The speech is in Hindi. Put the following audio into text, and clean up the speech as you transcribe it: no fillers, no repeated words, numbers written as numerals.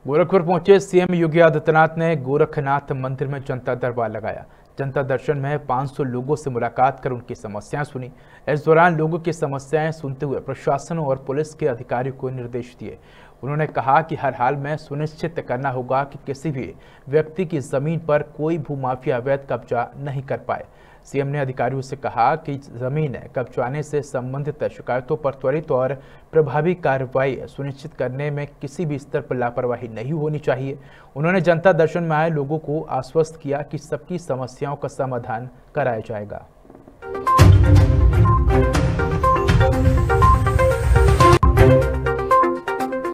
गोरखपुर पहुंचे सीएम योगी आदित्यनाथ ने गोरखनाथ मंदिर में जनता दरबार लगाया। जनता दर्शन में 500 लोगों से मुलाकात कर उनकी समस्याएं सुनी। इस दौरान लोगों की समस्याएं सुनते हुए प्रशासन और पुलिस के अधिकारियों को निर्देश दिए। उन्होंने कहा कि हर हाल में सुनिश्चित करना होगा कि किसी भी व्यक्ति की जमीन पर कोई भूमाफिया अवैध कब्जा नहीं कर पाए। सीएम ने अधिकारियों से कहा कि जमीन कब्जाने से संबंधित शिकायतों पर त्वरित और प्रभावी कार्रवाई सुनिश्चित करने में किसी भी स्तर पर लापरवाही नहीं होनी चाहिए। उन्होंने जनता दर्शन में आए लोगों को आश्वस्त किया कि सबकी समस्याओं का समाधान कराया जाएगा।